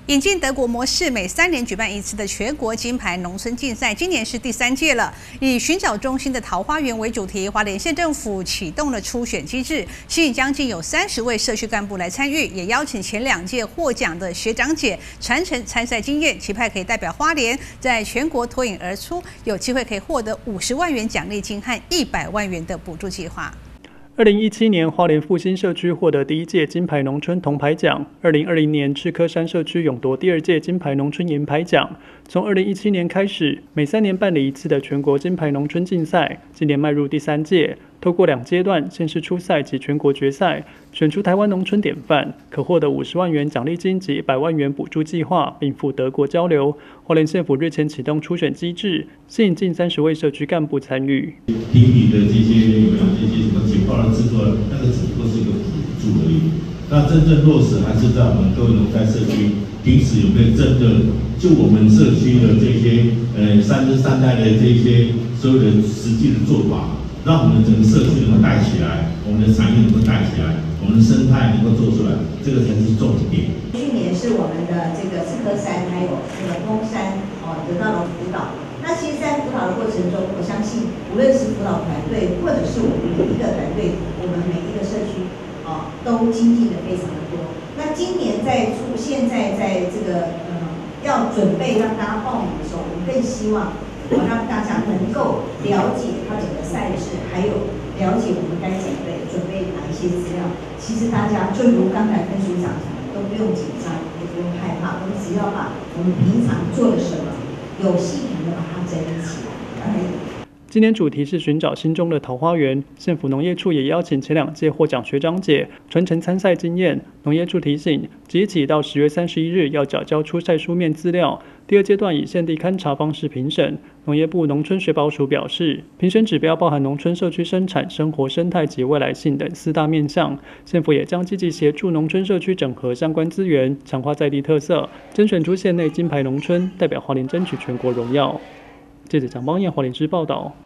引进德国模式，每3年举办一次的全国金牌农村竞赛，今年是第3届了。以寻找中心的桃花源为主题，花莲县政府启动了初选机制，吸引将近有30位社区干部来参与，也邀请前2届获奖的学长姐传承参赛经验，期盼可以代表花莲在全国脱颖而出，有机会可以获得50万元奖励金和100万元的补助计划。 2017年，花莲复兴社区获得第1届金牌农村铜牌奖。2020年，赤科山社区勇夺第2届金牌农村银牌奖。从2017年开始，每3年办理一次的全国金牌农村竞赛，今年迈入第3届。透过2阶段，县市初赛及全国决赛，选出台湾农村典范，可获得50万元奖励金及100万元补助计划，并赴德国交流。花莲县府日前启动初选机制，吸引近30位社区干部参与。 评比的这些有没有这些什么简报的制作，那个只不过是一个辅助而已。那真正落实还是在我们各位农在社区，平时有没有真的就我们社区的这些3支3代的这些所有的实际的做法，让我们整个社区能够带起来，我们的产业能够带起来，我们的生态能够做出来，这个才是重点。 去年是我们的这个赤科山还有那个峰山得到了辅导。那其实，在辅导的过程中，我相信无论是辅导团队，或者是我们每一个团队，我们每一个社区都精进的非常的多。那今年现在在这个要准备让大家报名的时候，我们更希望让大家能够了解它整个赛事，还有了解我们该准备哪一些资料。其实大家就如刚才跟署长讲的，都不用紧张，也不用害怕，我们只要把我们平常做了什么，有系统的把它整理起来。 今年主题是寻找心中的桃花源，县府农业处也邀请前2届获奖学长姐传承参赛经验。农业处提醒，即日起到10月31日要缴交初赛书面资料。第2阶段以现地勘查方式评审。农业部农村学保署表示，评审指标包含农村社区生产、生活生态及未来性等4大面向。县府也将积极协助农村社区整合相关资源，强化在地特色，甄选出县内金牌农村，代表花莲争取全国荣耀。记者蒋邦彦花莲市报道。